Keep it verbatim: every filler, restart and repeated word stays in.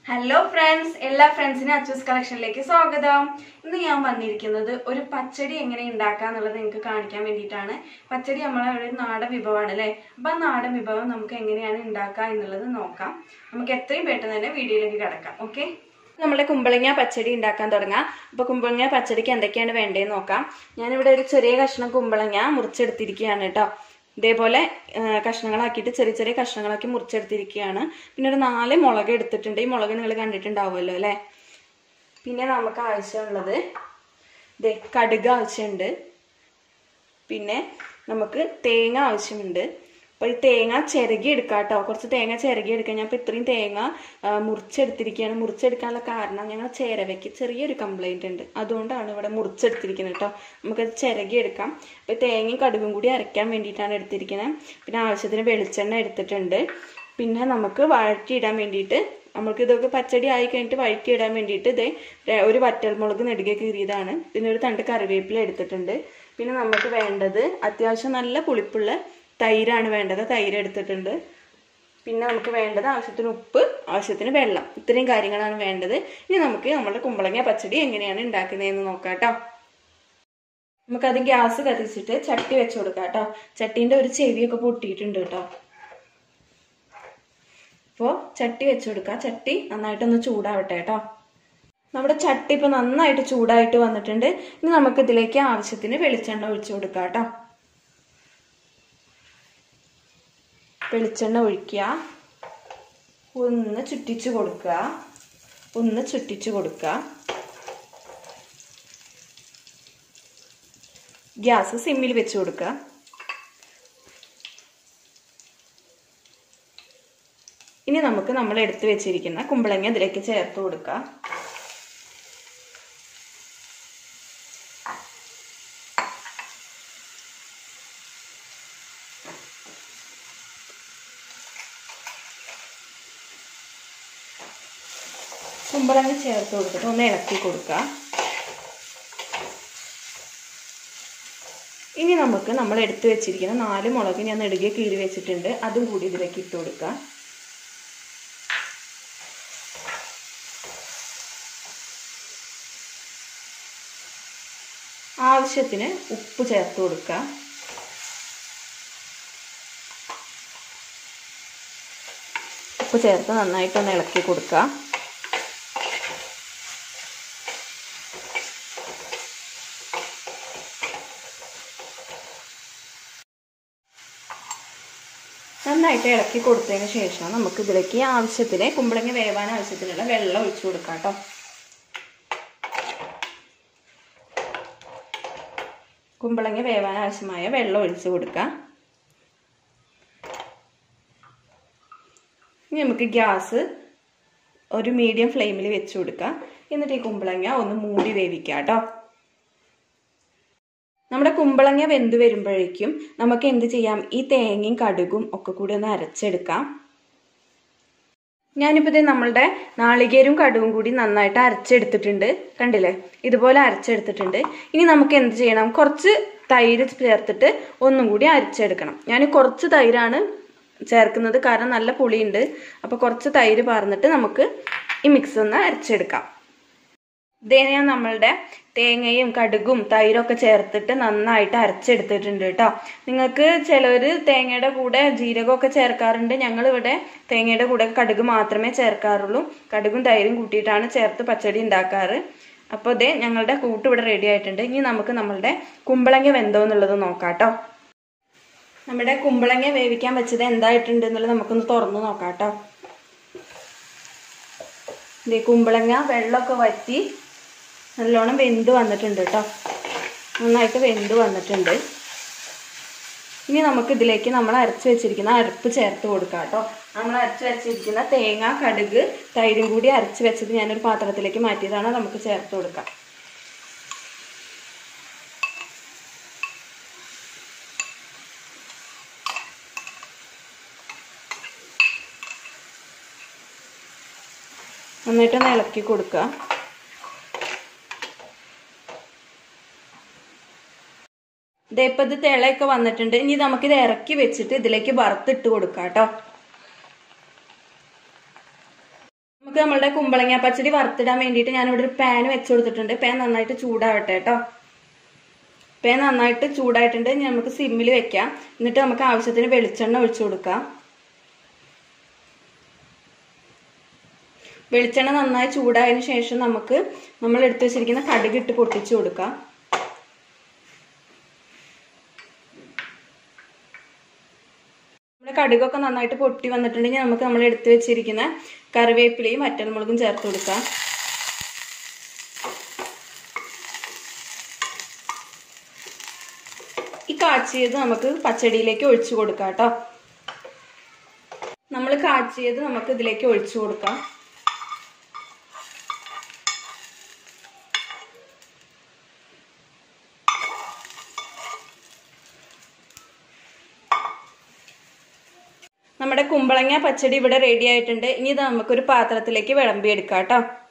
Hello friends, എല്ലാ ഫ്രണ്ട്സിനും അച്ചൂസ് കളക്ഷനിലേക്ക് സ്വാഗതം. ഇന്ന് ഞാൻ വന്നിരിക്കുന്നത് ഒരു പച്ചടി എങ്ങനെ ഉണ്ടാക്കാന്നുള്ളത് നിങ്ങൾക്ക് കാണിക്കാൻ വേണ്ടിയിട്ടാണ്. പച്ചടി നമ്മളെ ഒരു നാടൻ വിഭവമാണ് അല്ലേ. അപ്പം ആ നാടൻ വിഭവം നമുക്ക് എങ്ങനെയാണ് ഉണ്ടാക്കുക എന്നുള്ളത് നോക്കാം. നമുക്ക് എത്രയും പെട്ടെന്ന് തന്നെ വീഡിയോയിലേക്ക് കിടക്കാം. ഓക്കെ, നമ്മുടെ കുമ്പളങ്ങ പച്ചടി ഉണ്ടാക്കാൻ തുടങ്ങാം. അപ്പോൾ കുമ്പളങ്ങ പച്ചടിക്ക് എന്തൊക്കെയാണ് വേണ്ടതെന്ന് നോക്കാം. ഞാനിവിടെ ഒരു ചെറിയ കഷ്ണം കുമ്പളങ്ങ മുറിച്ചെടുത്തിരിക്കുകയാണ് കേട്ടോ. ഇതേപോലെ കഷ്ണങ്ങളാക്കിയിട്ട് ചെറിയ ചെറിയ കഷ്ണങ്ങളാക്കി മുറിച്ചെടുത്തിരിക്കുകയാണ്. പിന്നെ ഒരു നാല് മുളക് എടുത്തിട്ടുണ്ട്. ഈ മുളക് നിങ്ങൾ കണ്ടിട്ടുണ്ടാവുമല്ലോ അല്ലേ. പിന്നെ നമുക്ക് ആവശ്യമുള്ളത് ദേ കടുക് ആവശ്യമുണ്ട്. പിന്നെ നമുക്ക് തേങ്ങ ആവശ്യമുണ്ട്. അപ്പോൾ ഈ തേങ്ങ ചിരകി എടുക്കാം കേട്ടോ. കുറച്ച് തേങ്ങ ചിരകി എടുക്കാം. ഞാൻ ഇപ്പോൾ ഇത്രയും തേങ്ങ മുറിച്ചെടുത്തിരിക്കുകയാണ്. മുറിച്ചെടുക്കാനുള്ള കാരണം ഞങ്ങൾ ചിരവയ്ക്ക് ചെറിയൊരു കംപ്ലൈൻറ്റ് ഉണ്ട്, അതുകൊണ്ടാണ് ഇവിടെ മുറിച്ചെടുത്തിരിക്കുന്നത് കേട്ടോ. നമുക്കത് ചിരകി എടുക്കാം. അപ്പോൾ തേങ്ങയും കടുകും കൂടി അരയ്ക്കാൻ വേണ്ടിയിട്ടാണ് എടുത്തിരിക്കുന്നത്. പിന്നെ ആവശ്യത്തിന് വെളിച്ചെണ്ണ എടുത്തിട്ടുണ്ട്. പിന്നെ നമുക്ക് വഴറ്റിയിടാൻ വേണ്ടിയിട്ട്, നമുക്ക് ഇതൊക്കെ പച്ചടി ആയി കഴിഞ്ഞിട്ട് വഴറ്റിയിടാൻ വേണ്ടിയിട്ട് ഇതേ ഒരു വറ്റൽമുളക് നെടുകെ കീറിയതാണ്. പിന്നെ ഒരു തണ്ട് കറിവേപ്പില എടുത്തിട്ടുണ്ട്. പിന്നെ നമുക്ക് വേണ്ടത് അത്യാവശ്യം നല്ല പുളിപ്പുള്ള തൈരാണ് വേണ്ടത്. തൈര് എടുത്തിട്ടുണ്ട്. പിന്നെ നമുക്ക് വേണ്ടത് ആവശ്യത്തിന് ഉപ്പ്, ആവശ്യത്തിന് വെള്ളം. ഇത്രയും കാര്യങ്ങളാണ് വേണ്ടത്. ഇനി നമുക്ക് നമ്മുടെ കുമ്പളങ്ങ പച്ചടി എങ്ങനെയാണ് ഉണ്ടാക്കുന്നതെന്ന് നോക്കാം കേട്ടോ. നമുക്കത് ഗ്യാസ് കത്തിച്ചിട്ട് ചട്ടി വെച്ച് കൊടുക്കാം കേട്ടോ. ചട്ടീൻ്റെ ഒരു ചെവിയൊക്കെ പൊട്ടിയിട്ടുണ്ട് കേട്ടോ. അപ്പോൾ ചട്ടി വെച്ച് കൊടുക്കുക. ചട്ടി നന്നായിട്ടൊന്ന് ചൂടാവട്ടെ കേട്ടോ. നമ്മുടെ ചട്ടി ഇപ്പോൾ നന്നായിട്ട് ചൂടായിട്ട് വന്നിട്ടുണ്ട്. ഇനി നമുക്ക് ഇതിലേക്ക് ആവശ്യത്തിന് വെളിച്ചെണ്ണ ഒഴിച്ചു കൊടുക്കാം കേട്ടോ. വെളിച്ചെണ്ണ ഒഴിക്കുക. ഒന്ന് ചുറ്റിച്ച് കൊടുക്കുക. ഒന്ന് ചുറ്റിച്ച് കൊടുക്കുക. ഗ്യാസ് സിമ്മിൽ വെച്ച് കൊടുക്കുക. ഇനി നമുക്ക് നമ്മൾ എടുത്തു വെച്ചിരിക്കുന്ന കുമ്പളങ്ങ ഇതിലേക്ക് ചേർത്ത് കൊടുക്കുക. കുമ്പളങ്ങ ചേർത്ത് കൊടുത്തിട്ട് ഒന്ന് ഇളക്കി കൊടുക്കുക. ഇനി നമുക്ക് നമ്മൾ എടുത്തു വെച്ചിരിക്കുന്ന നാല് മുളക് ഞാൻ നെടുകെ കീറി വെച്ചിട്ടുണ്ട്, അതും കൂടി ഇതിലേക്ക് ഇട്ട് കൊടുക്കുക. ആവശ്യത്തിന് ഉപ്പ് ചേർത്ത് കൊടുക്കുക. ഉപ്പ് ചേർത്ത് നന്നായിട്ടൊന്ന് ഇളക്കി കൊടുക്കുക. നന്നായിട്ട് ഇളക്കി കൊടുത്തതിന് ശേഷം നമുക്ക് ഇതിലേക്ക് ആവശ്യത്തിന് കുമ്പളങ്ങ വേവാൻ ആവശ്യത്തിനുള്ള വെള്ളം ഒഴിച്ചു കൊടുക്കാം കേട്ടോ. കുമ്പളങ്ങ വേവാൻ ആവശ്യമായ വെള്ളം ഒഴിച്ചു കൊടുക്കാം. ഇനി നമുക്ക് ഗ്യാസ് ഒരു മീഡിയം ഫ്ലെയിമിൽ വെച്ച് കൊടുക്കാം. എന്നിട്ട് ഈ കുമ്പളങ്ങ ഒന്ന് മൂടി വേവിക്കാം കേട്ടോ. നമ്മുടെ കുമ്പളങ്ങ വെന്ത് വരുമ്പോഴേക്കും നമുക്ക് എന്ത് ചെയ്യാം, ഈ തേങ്ങയും കടുകും ഒക്കെ കൂടി ഒന്ന് അരച്ചെടുക്കാം. ഞാനിപ്പോൾ ഇത് നമ്മളുടെ നാളികേരും കടുകും കൂടി നന്നായിട്ട് അരച്ചെടുത്തിട്ടുണ്ട്. കണ്ടില്ലേ, ഇതുപോലെ അരച്ചെടുത്തിട്ടുണ്ട്. ഇനി നമുക്ക് എന്ത് ചെയ്യണം, കുറച്ച് തൈര് ചേർത്തിട്ട് ഒന്നും കൂടി അരച്ചെടുക്കണം. ഞാൻ കുറച്ച് തൈരാണ് ചേർക്കുന്നത്, കാരണം നല്ല പുളിയുണ്ട്. അപ്പോൾ കുറച്ച് തൈര് പാർന്നിട്ട് നമുക്ക് ഈ മിക്സ് ഒന്ന് അരച്ചെടുക്കാം. ഇതേ ഞാൻ നമ്മളുടെ തേങ്ങയും കടുകും തൈരൊക്കെ ചേർത്തിട്ട് നന്നായിട്ട് അരച്ചെടുത്തിട്ടുണ്ട് കേട്ടോ. നിങ്ങൾക്ക് ചിലർ തേങ്ങയുടെ കൂടെ ജീരകമൊക്കെ ചേർക്കാറുണ്ട്. ഞങ്ങളിവിടെ തേങ്ങയുടെ കൂടെ കടുക് മാത്രമേ ചേർക്കാറുള്ളൂ. കടുകും തൈരും കൂട്ടിയിട്ടാണ് ചേർത്ത് പച്ചടി ഉണ്ടാക്കാറ്. അപ്പോൾ ഇതേ ഞങ്ങളുടെ കൂട്ട് ഇവിടെ റെഡി ആയിട്ടുണ്ട്. ഇനി നമുക്ക് നമ്മളുടെ കുമ്പളങ്ങ വെന്തോ എന്നുള്ളത് നോക്കാം കേട്ടോ. നമ്മുടെ കുമ്പളങ്ങ വേവിക്കാൻ വെച്ചത് എന്തായിട്ടുണ്ട് എന്നുള്ളത് നമുക്കൊന്ന് തുറന്ന് നോക്കാം കേട്ടോ. ഇതേ കുമ്പളങ്ങ വെള്ളമൊക്കെ വറ്റി നല്ലോണം വെന്ത് വന്നിട്ടുണ്ട് കേട്ടോ. നന്നായിട്ട് വെന്ത് വന്നിട്ടുണ്ട്. ഇനി നമുക്ക് ഇതിലേക്ക് നമ്മൾ അരച്ച് വെച്ചിരിക്കുന്ന അരപ്പ് ചേർത്ത് കൊടുക്കാം കേട്ടോ. നമ്മൾ അരച്ച് വെച്ചിരിക്കുന്ന തേങ്ങ കടുക് തൈരും കൂടി അരച്ച് വെച്ചത് ഞാനൊരു പാത്രത്തിലേക്ക് മാറ്റിയതാണ്. നമുക്ക് ചേർത്ത് കൊടുക്കാം. നന്നായിട്ടൊന്ന് ഇളക്കി കൊടുക്കുക. ഇതേപ്പം ഇത് തിളയൊക്കെ വന്നിട്ടുണ്ട്. ഇനി നമുക്കിത് ഇറക്കി വെച്ചിട്ട് ഇതിലേക്ക് വറുത്തിട്ട് കൊടുക്കാം കേട്ടോ. നമുക്ക് നമ്മളുടെ കുമ്പളങ്ങ പച്ചടി വറുത്തിടാൻ വേണ്ടിയിട്ട് ഞാനിവിടെ ഒരു പാൻ വെച്ചു കൊടുത്തിട്ടുണ്ട്. പാൻ നന്നായിട്ട് ചൂടാവട്ടെ കേട്ടോ. പാൻ നന്നായിട്ട് ചൂടായിട്ടുണ്ട്. ഇനി നമുക്ക് സിമ്മിൽ വെക്കാം. എന്നിട്ട് നമുക്ക് ആവശ്യത്തിന് വെളിച്ചെണ്ണ ഒഴിച്ചു കൊടുക്കാം. വെളിച്ചെണ്ണ നന്നായി ചൂടായതിനു ശേഷം നമുക്ക് നമ്മൾ എടുത്തു വെച്ചിരിക്കുന്ന കടുക് ഇട്ട് പൊട്ടിച്ചു കൊടുക്കാം. നമ്മുടെ കടുകൊക്കെ നന്നായിട്ട് പൊട്ടി വന്നിട്ടുണ്ടെങ്കിൽ നമുക്ക് നമ്മൾ എടുത്തു വെച്ചിരിക്കുന്ന കറിവേപ്പിലയും വറ്റൽമുളകും ചേർത്ത് കൊടുക്കാം. ഈ കാച്ചിയത് നമുക്ക് പച്ചടിയിലേക്ക് ഒഴിച്ചു കൊടുക്കാം കേട്ടോ. നമ്മൾ കാച്ചിയത് നമുക്ക് ഇതിലേക്ക് ഒഴിച്ചു കൊടുക്കാം. നമ്മുടെ കുമ്പളങ്ങ പച്ചടി ഇവിടെ റെഡി ആയിട്ടുണ്ട്. ഇനി ഇത് നമുക്കൊരു പാത്രത്തിലേക്ക് വിളമ്പി എടുക്കാം കേട്ടോ.